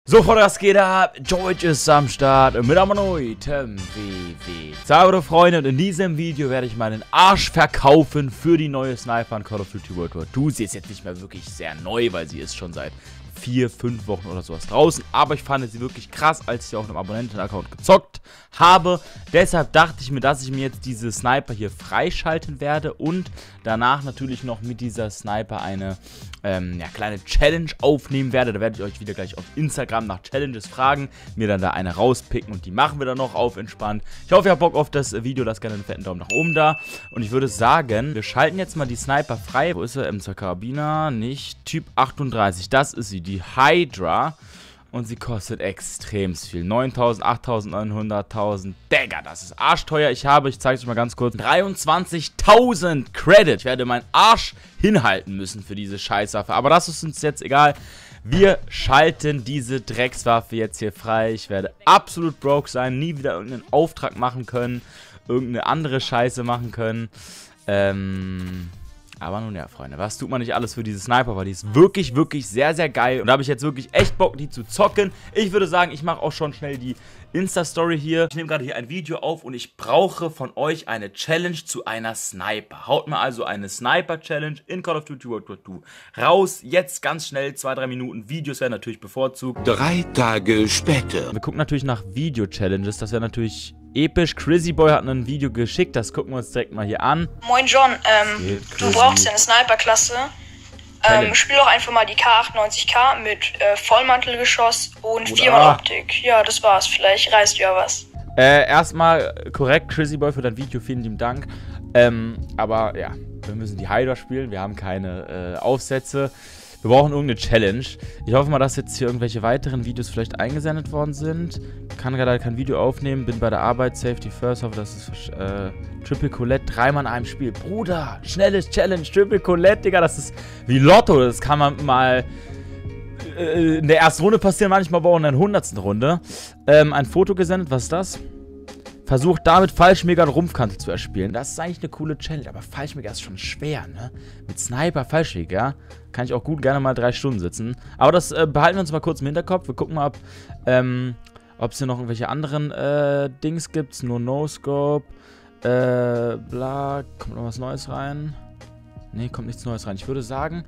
So, Freunde, was geht ab? George ist am Start mit einem neuen WW. Servus, Freunde, und in diesem Video werde ich meinen Arsch verkaufen für die neue Sniper in Call of Duty World War II. Sie ist jetzt nicht mehr wirklich sehr neu, weil sie ist schon seit 4-5 Wochen oder sowas draußen. Aber ich fand sie wirklich krass, als ich sie auf einem Abonnenten-Account gezockt habe. Deshalb dachte ich mir, dass ich mir jetzt diese Sniper hier freischalten werde und danach natürlich noch mit dieser Sniper eine kleine Challenge aufnehmen werde. Da werde ich euch wieder gleich auf Instagram nach Challenges fragen, mir dann da eine rauspicken und die machen wir dann noch auf entspannt. Ich hoffe, ihr habt Bock auf das Video, lasst gerne einen fetten Daumen nach oben da. Und ich würde sagen, wir schalten jetzt mal die Sniper frei. Wo ist er? M2 Karabiner, nicht. Typ 38, das ist sie, die Hydra. Und sie kostet extrem viel. 9.000, 8.900, 1.000. Digga, das ist arschteuer. Ich zeige es euch mal ganz kurz, 23.000 Credit. Ich werde meinen Arsch hinhalten müssen für diese Scheißwaffe. Aber das ist uns jetzt egal. Wir schalten diese Dreckswaffe jetzt hier frei. Ich werde absolut broke sein. Nie wieder irgendeinen Auftrag machen können. Irgendeine andere Scheiße machen können. Aber nun ja, Freunde, was tut man nicht alles für diese Sniper, weil die ist wirklich, wirklich sehr, sehr geil. Und da habe ich jetzt wirklich echt Bock, die zu zocken. Ich würde sagen, ich mache auch schon schnell die Insta-Story hier. Ich nehme gerade hier ein Video auf und ich brauche von euch eine Challenge zu einer Sniper. Haut mir also eine Sniper-Challenge in Call of Duty World War II raus. Jetzt ganz schnell, 2-3 Minuten. Videos werden natürlich bevorzugt. 3 Tage später. Wir gucken natürlich nach Video-Challenges. Das wäre natürlich episch. Crazy Boy hat ein Video geschickt, das gucken wir uns direkt mal hier an. Moin John, du brauchst ja eine Sniper-Klasse. Spiel doch einfach mal die K98K mit Vollmantelgeschoss und 4x-Optik. Ja, das war's. Vielleicht reißt ja was. Erstmal korrekt, Crazy Boy, für dein Video. Vielen lieben Dank. Aber ja, wir müssen die Hydra spielen. Wir haben keine Aufsätze. Wir brauchen irgendeine Challenge. Ich hoffe mal, dass jetzt hier irgendwelche weiteren Videos vielleicht eingesendet worden sind. Kann gerade kein Video aufnehmen. Bin bei der Arbeit. Safety first. Hoffe, dass es Triple Colette 3-mal in einem Spiel. Bruder, schnelles Challenge. Triple Colette, Digga. Das ist wie Lotto. Das kann man mal in der ersten Runde passieren. Manchmal aber auch in der 100. Runde. Ein Foto gesendet. Was ist das? Versucht damit Fallschmäger und Rumpfkante zu erspielen. Das ist eigentlich eine coole Challenge, aber Fallschmäger ist schon schwer, ne? Mit Sniper, Fallschmäger kann ich auch gut gerne mal 3 Stunden sitzen. Aber das behalten wir uns mal kurz im Hinterkopf. Wir gucken mal, ob es hier noch irgendwelche anderen Dings gibt. Nur No-Scope, bla. Kommt noch was Neues rein? Ne, kommt nichts Neues rein. Ich würde sagen,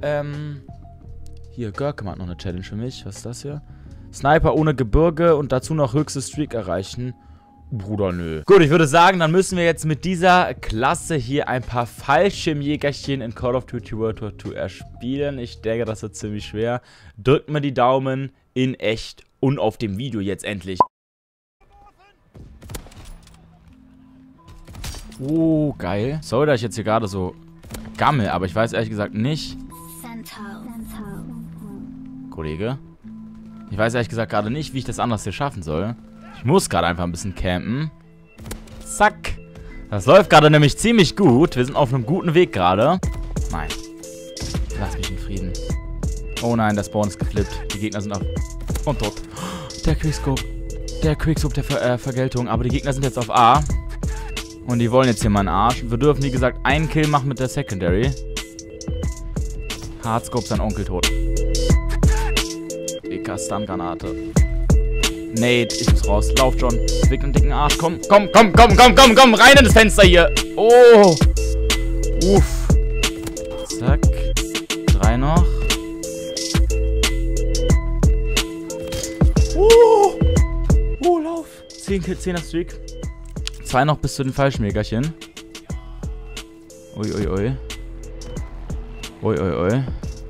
hier, Görkem hat noch eine Challenge für mich. Was ist das hier? Sniper ohne Gebirge und dazu noch höchste Streak erreichen. Bruder, nö. Gut, ich würde sagen, dann müssen wir jetzt mit dieser Klasse hier ein paar Fallschirmjägerchen in Call of Duty World War II erspielen. Ich denke, das wird ziemlich schwer. Drückt mir die Daumen in echt und auf dem Video jetzt endlich. Oh, geil. Sorry, dass ich jetzt hier gerade so gammel, aber ich weiß ehrlich gesagt nicht. Kollege. Ich weiß ehrlich gesagt gerade nicht, wie ich das anders hier schaffen soll. Ich muss gerade einfach ein bisschen campen. Zack. Das läuft gerade nämlich ziemlich gut. Wir sind auf einem guten Weg gerade. Nein. Lass mich in Frieden. Oh nein, der Spawn ist geflippt. Die Gegner sind auf... Und tot. Der Quickscope. Der Quickscope der Vergeltung. Aber die Gegner sind jetzt auf A. Und die wollen jetzt hier meinen Arsch. Wir dürfen, wie gesagt, einen Kill machen mit der Secondary. Hardscope, sein Onkel tot. Stun-Granate. Nate, ich muss raus. Lauf, John. Weg einen dicken Arsch. Komm, komm, komm, komm, komm, komm, komm. Rein in das Fenster hier. Oh. Uff. Zack. 3 noch. Oh, lauf. 10 Kills, 10er Streak. 2 noch bis zu den Fallschmägerchen. Ui, ui, ui. Ui, ui, ui.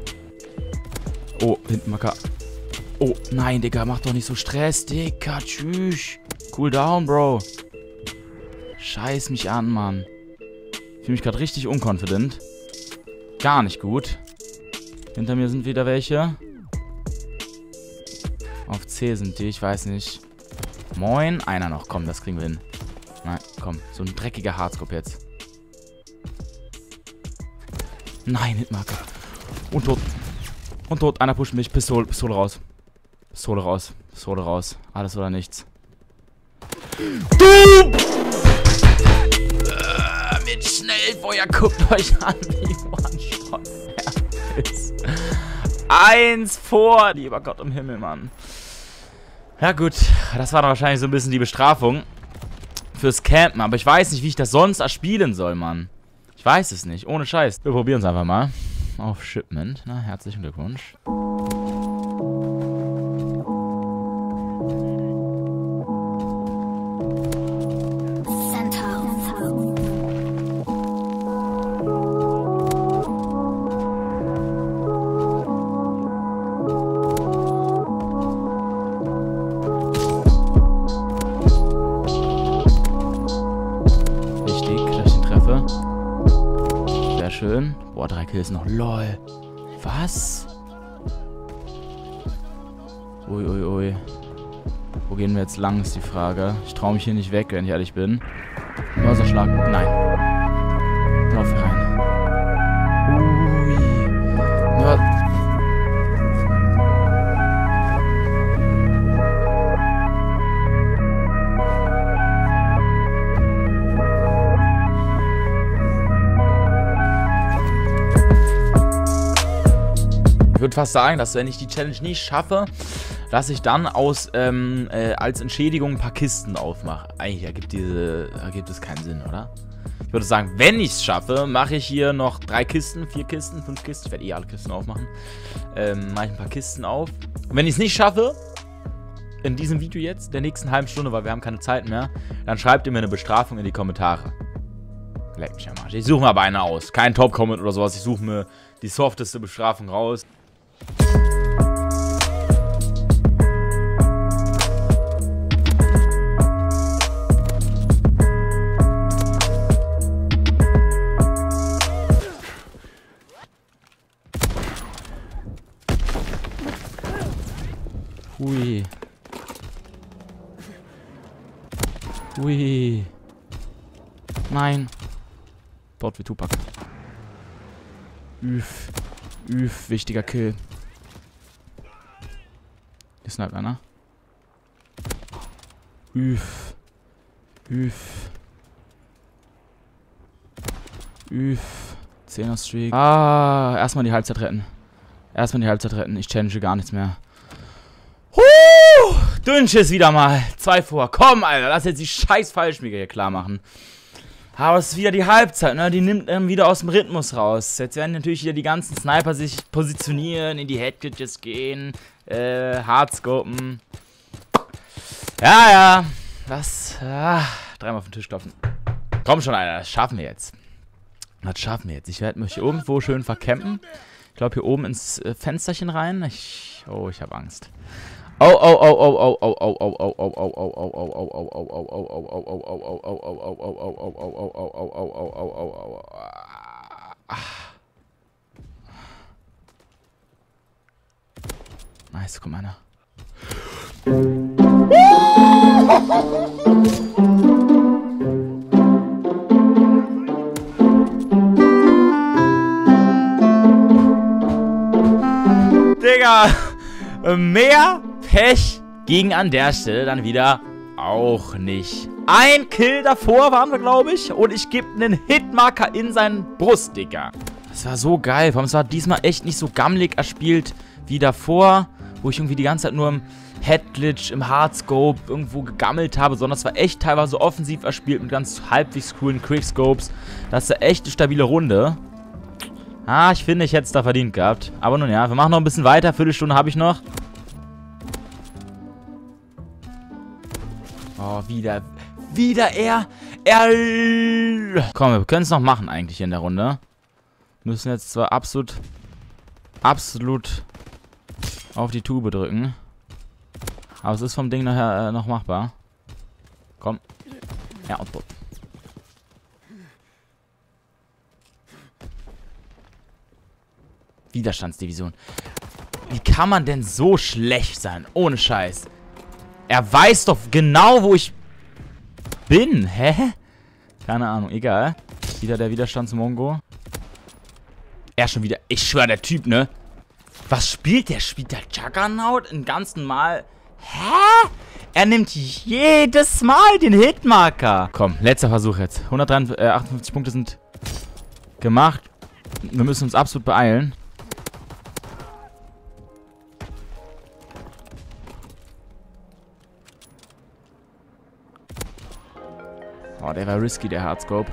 Oh, hinten Macker. Oh, nein, Digga, mach doch nicht so Stress, Digga, tschüss. Cool down, Bro. Scheiß mich an, Mann. Ich fühle mich gerade richtig unconfident. Gar nicht gut. Hinter mir sind wieder welche. Auf C sind die, ich weiß nicht. Moin. Einer noch, komm, das kriegen wir hin. Nein, komm, so ein dreckiger Hardscope jetzt. Nein, Hitmarker. Und tot. Und tot, einer pusht mich. Pistole raus. Pistole raus. Pistole raus. Alles oder nichts. Du! Mit Schnellfeuer guckt euch an, wie One-Shot ist. 1 vor. Lieber Gott im Himmel, Mann. Ja gut, das war dann wahrscheinlich so ein bisschen die Bestrafung fürs Campen. Aber ich weiß nicht, wie ich das sonst erspielen soll, Mann. Ich weiß es nicht, ohne Scheiß. Wir probieren es einfach mal. Auf Shipment. Na, herzlichen Glückwunsch. Schön. Boah, 3 Kills noch. LOL. Was? Ui, ui, ui. Wo gehen wir jetzt lang, ist die Frage. Ich traue mich hier nicht weg, wenn ich ehrlich bin. Mörserschlag. Nein. Lauf hier rein. Ui. Ich würde fast sagen, dass wenn ich die Challenge nicht schaffe, dass ich dann als Entschädigung ein paar Kisten aufmache. Eigentlich ergibt es keinen Sinn, oder? Ich würde sagen, wenn ich es schaffe, mache ich hier noch 3 Kisten, 4 Kisten, 5 Kisten. Ich werde alle Kisten aufmachen. Mache ich ein paar Kisten auf. Und wenn ich es nicht schaffe, in diesem Video jetzt, der nächsten halben Stunde, weil wir haben keine Zeit mehr, dann schreibt ihr mir eine Bestrafung in die Kommentare. Leck mich am Arsch. Ich suche mir aber eine aus. Kein Top-Comment oder sowas. Ich suche mir die softeste Bestrafung raus. Hui. Hui. Nein. Dort wie Tupac. Üff. Üff, wichtiger Kill. Hier sniped einer. Üff. Üff. Üff. 10er Streak. Ah, erstmal die Halbzeit retten. Erstmal die Halbzeit retten. Ich challenge gar nichts mehr. Dünnschiss wieder mal. 2 vor. Komm, Alter. Lass jetzt die scheiß Fallschmiege hier klar machen. Aber es ist wieder die Halbzeit, ne? Die nimmt wieder aus dem Rhythmus raus. Jetzt werden natürlich wieder die ganzen Sniper sich positionieren, in die Headglitches gehen, Hardscopen. Ja, ja. Das, dreimal auf den Tisch klopfen. Komm schon, Alter. Das schaffen wir jetzt. Das schaffen wir jetzt. Ich werde mich hier irgendwo schön vercampen. Ich glaube hier oben ins Fensterchen rein. Oh, ich habe Angst. Nice, guck mal einer. Digga, mehr Pech ging an der Stelle dann wieder auch nicht. Ein Kill davor waren wir, glaube ich. Und ich gebe einen Hitmarker in seinen Brust, Digga. Das war so geil. Vor allem, es war diesmal echt nicht so gammelig erspielt wie davor, wo ich irgendwie die ganze Zeit nur im Headglitch, im Hardscope irgendwo gegammelt habe, sondern es war echt teilweise offensiv erspielt mit ganz halbwegs coolen Quickscopes. Das ist eine echt eine stabile Runde. Ah, ich finde, ich hätte es da verdient gehabt. Aber nun ja, wir machen noch ein bisschen weiter. Viertelstunde habe ich noch. Oh, wieder er. Komm, wir können es noch machen eigentlich in der Runde. Müssen jetzt zwar absolut auf die Tube drücken. Aber es ist vom Ding nachher noch machbar. Komm. Ja, Output. Widerstandsdivision. Wie kann man denn so schlecht sein? Ohne Scheiß. Er weiß doch genau, wo ich bin. Hä? Keine Ahnung. Egal. Wieder der Widerstandsmongo. Er schon wieder. Ich schwör, der Typ, ne? Was spielt der? Spielt der Juggernaut im ganzen Mal? Hä? Er nimmt jedes Mal den Hitmarker. Komm, letzter Versuch jetzt. 158 Punkte sind gemacht. Wir müssen uns absolut beeilen. Oh, der war risky, der Hardscope.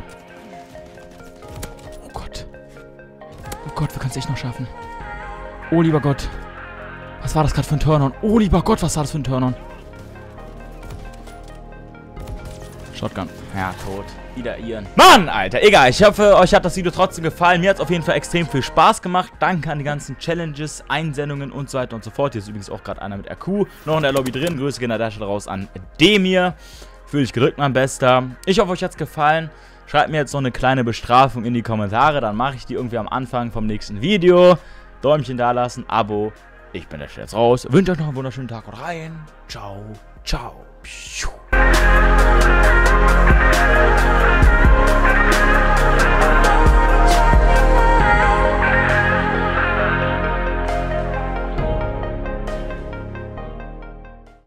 Oh Gott. Oh Gott, wir können es echt noch schaffen. Oh, lieber Gott. Was war das gerade für ein Turn-On? Oh, lieber Gott, was war das für ein Turn-On? Shotgun. Ja, tot. Wieder Ian. Mann, Alter. Egal. Ich hoffe, euch hat das Video trotzdem gefallen. Mir hat es auf jeden Fall extrem viel Spaß gemacht. Danke an die ganzen Challenges, Einsendungen und so weiter und so fort. Hier ist übrigens auch gerade einer mit RQ noch in der Lobby drin. Grüße gehen an der Stelle raus an Demir. Fühl dich gedrückt, mein Bester. Ich hoffe, euch hat es gefallen. Schreibt mir jetzt noch eine kleine Bestrafung in die Kommentare. Dann mache ich die irgendwie am Anfang vom nächsten Video. Däumchen da lassen, Abo. Ich bin der Stelle jetzt raus. Wünsche euch noch einen wunderschönen Tag und rein. Ciao, ciao. Pschuh.